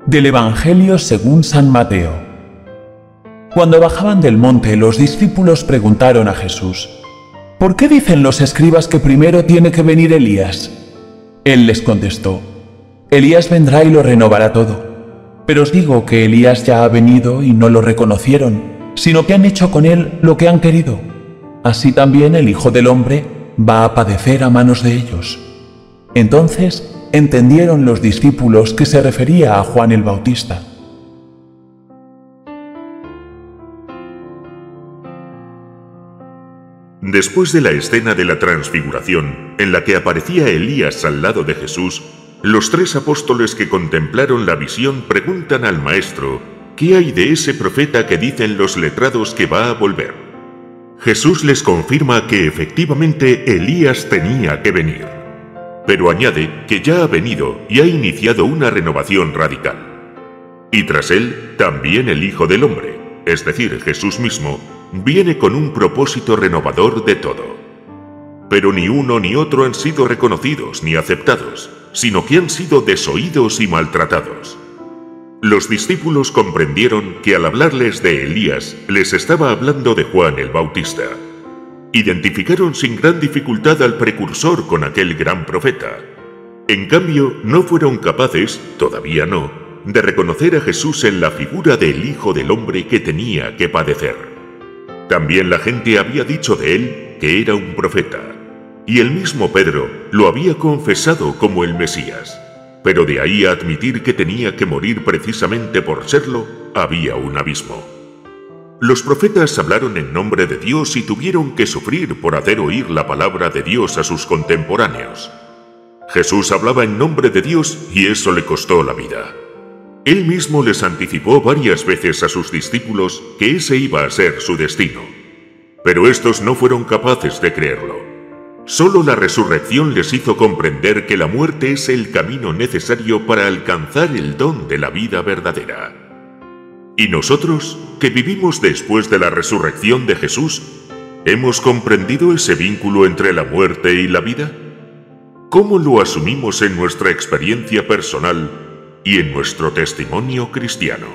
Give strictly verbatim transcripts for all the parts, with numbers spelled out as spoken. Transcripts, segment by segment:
Del Evangelio según San Mateo. Cuando bajaban del monte, los discípulos preguntaron a Jesús: ¿por qué dicen los escribas que primero tiene que venir Elías? Él les contestó: Elías vendrá y lo renovará todo. Pero os digo que Elías ya ha venido y no lo reconocieron, sino que han hecho con él lo que han querido. Así también el Hijo del Hombre va a padecer a manos de ellos. Entonces entendieron los discípulos que se refería a Juan el Bautista. Después de la escena de la transfiguración, en la que aparecía Elías al lado de Jesús, los tres apóstoles que contemplaron la visión preguntan al Maestro: ¿qué hay de ese profeta que dicen los letrados que va a volver? Jesús les confirma que efectivamente Elías tenía que venir, pero añade que ya ha venido y ha iniciado una renovación radical. Y tras él, también el Hijo del Hombre, es decir, Jesús mismo, viene con un propósito renovador de todo. Pero ni uno ni otro han sido reconocidos ni aceptados, sino que han sido desoídos y maltratados. Los discípulos comprendieron que al hablarles de Elías, les estaba hablando de Juan el Bautista. Identificaron sin gran dificultad al precursor con aquel gran profeta. En cambio, no fueron capaces, todavía no, de reconocer a Jesús en la figura del Hijo del Hombre que tenía que padecer. También la gente había dicho de él que era un profeta, y el mismo Pedro lo había confesado como el Mesías, pero de ahí a admitir que tenía que morir precisamente por serlo, había un abismo. Los profetas hablaron en nombre de Dios y tuvieron que sufrir por hacer oír la palabra de Dios a sus contemporáneos. Jesús hablaba en nombre de Dios y eso le costó la vida. Él mismo les anticipó varias veces a sus discípulos que ese iba a ser su destino. Pero estos no fueron capaces de creerlo. Solo la resurrección les hizo comprender que la muerte es el camino necesario para alcanzar el don de la vida verdadera. ¿Y nosotros, que vivimos después de la resurrección de Jesús, hemos comprendido ese vínculo entre la muerte y la vida? ¿Cómo lo asumimos en nuestra experiencia personal y en nuestro testimonio cristiano?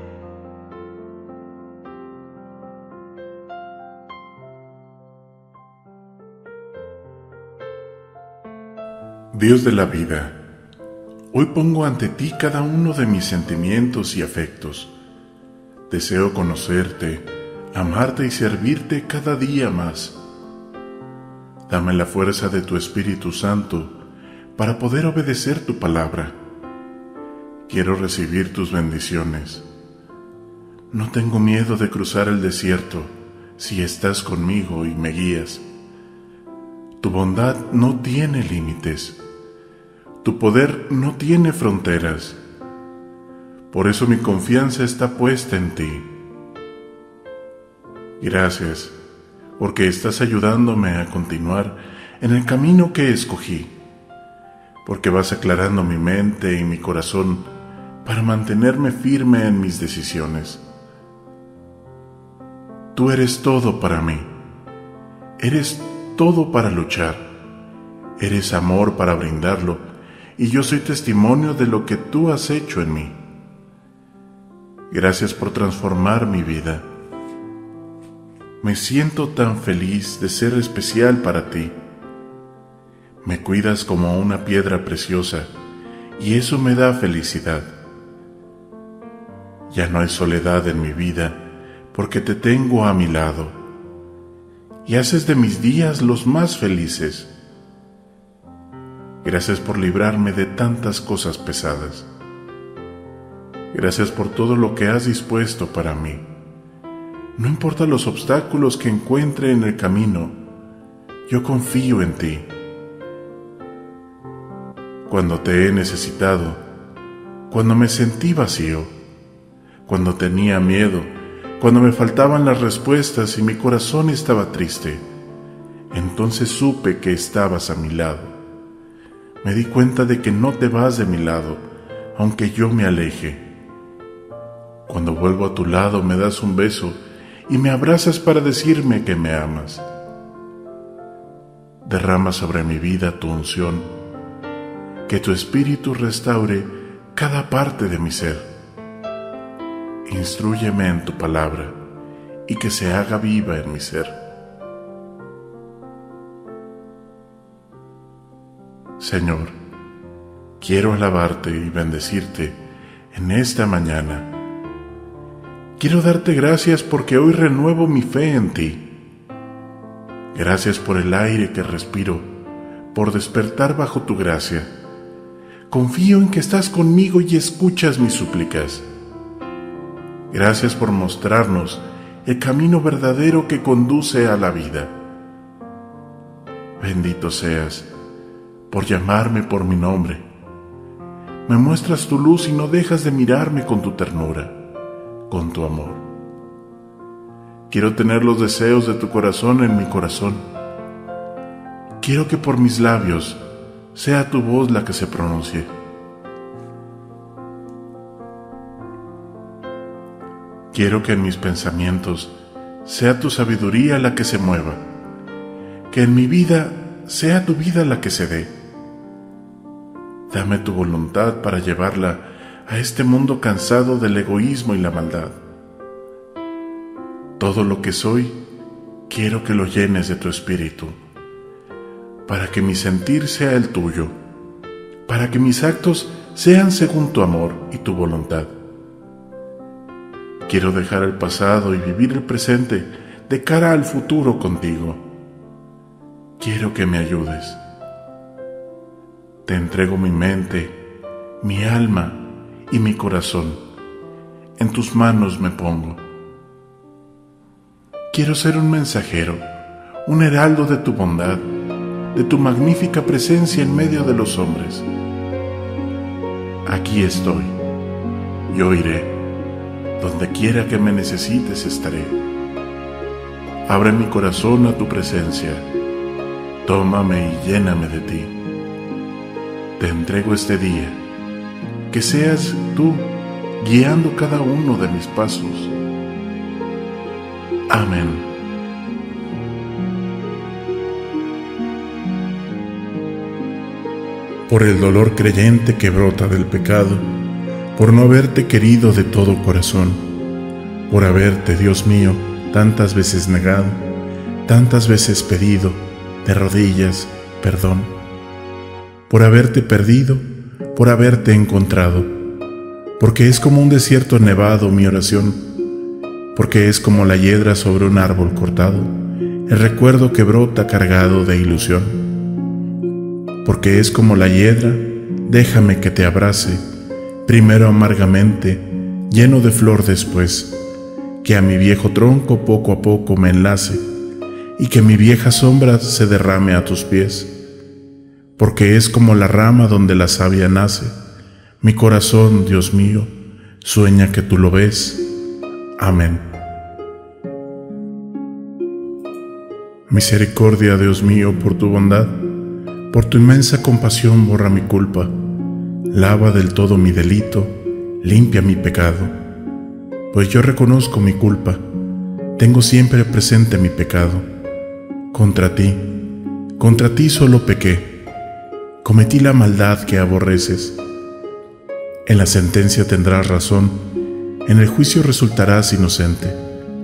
Dios de la vida, hoy pongo ante ti cada uno de mis sentimientos y afectos. Deseo conocerte, amarte y servirte cada día más. Dame la fuerza de tu Espíritu Santo para poder obedecer tu palabra. Quiero recibir tus bendiciones. No tengo miedo de cruzar el desierto si estás conmigo y me guías. Tu bondad no tiene límites. Tu poder no tiene fronteras. Por eso mi confianza está puesta en ti. Gracias, porque estás ayudándome a continuar en el camino que escogí, porque vas aclarando mi mente y mi corazón para mantenerme firme en mis decisiones. Tú eres todo para mí. Eres todo para luchar. Eres amor para brindarlo, y yo soy testimonio de lo que tú has hecho en mí. Gracias por transformar mi vida. Me siento tan feliz de ser especial para ti. Me cuidas como una piedra preciosa, y eso me da felicidad. Ya no hay soledad en mi vida, porque te tengo a mi lado, y haces de mis días los más felices. Gracias por librarme de tantas cosas pesadas. Gracias por todo lo que has dispuesto para mí. No importa los obstáculos que encuentre en el camino, yo confío en ti. Cuando te he necesitado, cuando me sentí vacío, cuando tenía miedo, cuando me faltaban las respuestas y mi corazón estaba triste, entonces supe que estabas a mi lado. Me di cuenta de que no te vas de mi lado, aunque yo me aleje. Cuando vuelvo a tu lado me das un beso y me abrazas para decirme que me amas. Derrama sobre mi vida tu unción, que tu espíritu restaure cada parte de mi ser. Instrúyeme en tu palabra y que se haga viva en mi ser. Señor, quiero alabarte y bendecirte en esta mañana. Quiero darte gracias porque hoy renuevo mi fe en ti. Gracias por el aire que respiro, por despertar bajo tu gracia. Confío en que estás conmigo y escuchas mis súplicas. Gracias por mostrarnos el camino verdadero que conduce a la vida. Bendito seas por llamarme por mi nombre. Me muestras tu luz y no dejas de mirarme con tu ternura, con tu amor. Quiero tener los deseos de tu corazón en mi corazón. Quiero que por mis labios sea tu voz la que se pronuncie. Quiero que en mis pensamientos sea tu sabiduría la que se mueva, que en mi vida sea tu vida la que se dé. Dame tu voluntad para llevarla a este mundo cansado del egoísmo y la maldad. Todo lo que soy, quiero que lo llenes de tu espíritu, para que mi sentir sea el tuyo, para que mis actos sean según tu amor y tu voluntad. Quiero dejar el pasado y vivir el presente de cara al futuro contigo. Quiero que me ayudes. Te entrego mi mente, mi alma y mi corazón. En tus manos me pongo. Quiero ser un mensajero, un heraldo de tu bondad, de tu magnífica presencia en medio de los hombres. Aquí estoy. Yo iré. Donde quiera que me necesites estaré. Abre mi corazón a tu presencia. Tómame y lléname de ti. Te entrego este día. Que seas tú guiando cada uno de mis pasos. Amén. Por el dolor creyente que brota del pecado, por no haberte querido de todo corazón, por haberte, Dios mío, tantas veces negado, tantas veces pedido, de rodillas, perdón, por haberte perdido, por haberte encontrado, porque es como un desierto nevado mi oración, porque es como la hiedra sobre un árbol cortado, el recuerdo que brota cargado de ilusión, porque es como la hiedra, déjame que te abrace, primero amargamente, lleno de flor después, que a mi viejo tronco poco a poco me enlace, y que mi vieja sombra se derrame a tus pies, porque es como la rama donde la savia nace, mi corazón, Dios mío, sueña que tú lo ves. Amén. Misericordia, Dios mío, por tu bondad, por tu inmensa compasión borra mi culpa, lava del todo mi delito, limpia mi pecado, pues yo reconozco mi culpa, tengo siempre presente mi pecado. Contra ti, contra ti solo pequé, cometí la maldad que aborreces. En la sentencia tendrás razón, en el juicio resultarás inocente.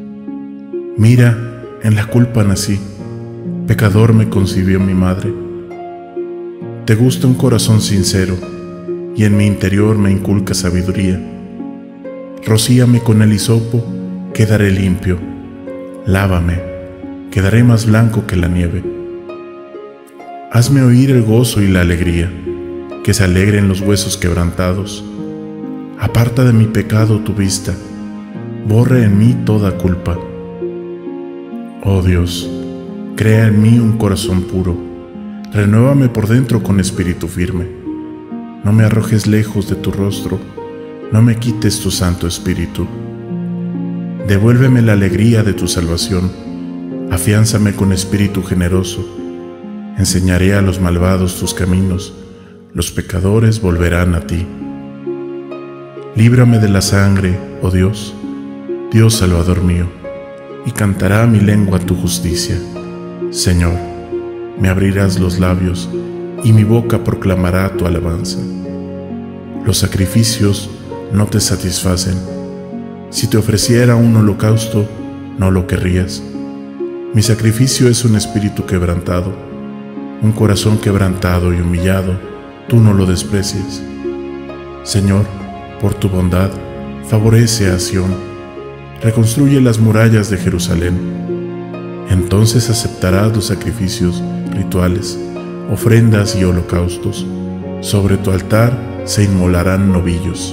Mira, en la culpa nací, pecador me concibió mi madre. Te gusta un corazón sincero, y en mi interior me inculca sabiduría. Rocíame con el hisopo, quedaré limpio. Lávame, quedaré más blanco que la nieve. Hazme oír el gozo y la alegría, que se alegren los huesos quebrantados. Aparta de mi pecado tu vista, borre en mí toda culpa. Oh Dios, crea en mí un corazón puro, renuévame por dentro con espíritu firme. No me arrojes lejos de tu rostro, no me quites tu santo espíritu. Devuélveme la alegría de tu salvación, afiánzame con espíritu generoso. Enseñaré a los malvados tus caminos, los pecadores volverán a ti. Líbrame de la sangre, oh Dios, Dios Salvador mío, y cantará mi lengua tu justicia. Señor, me abrirás los labios, y mi boca proclamará tu alabanza. Los sacrificios no te satisfacen. Si te ofreciera un holocausto, no lo querrías. Mi sacrificio es un espíritu quebrantado, un corazón quebrantado y humillado, tú no lo desprecias. Señor, por tu bondad, favorece a Sión, reconstruye las murallas de Jerusalén. Entonces aceptarás los sacrificios rituales, ofrendas y holocaustos. Sobre tu altar se inmolarán novillos.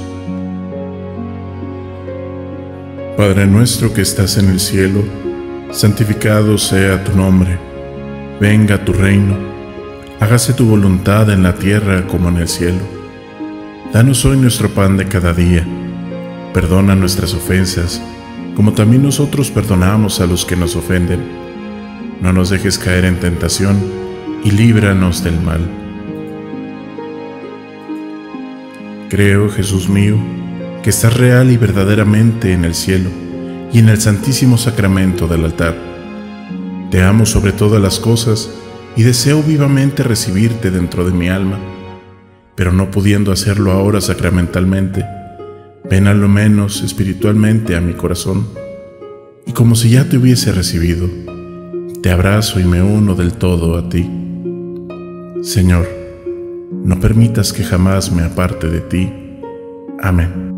Padre nuestro que estás en el cielo, santificado sea tu nombre. Venga tu reino. Hágase tu voluntad en la tierra como en el cielo. Danos hoy nuestro pan de cada día. Perdona nuestras ofensas, como también nosotros perdonamos a los que nos ofenden. No nos dejes caer en tentación y líbranos del mal. Creo, Jesús mío, que estás real y verdaderamente en el cielo y en el santísimo sacramento del altar. Te amo sobre todas las cosas y deseo vivamente recibirte dentro de mi alma, pero no pudiendo hacerlo ahora sacramentalmente, ven a lo menos espiritualmente a mi corazón, y como si ya te hubiese recibido, te abrazo y me uno del todo a ti. Señor, no permitas que jamás me aparte de ti. Amén.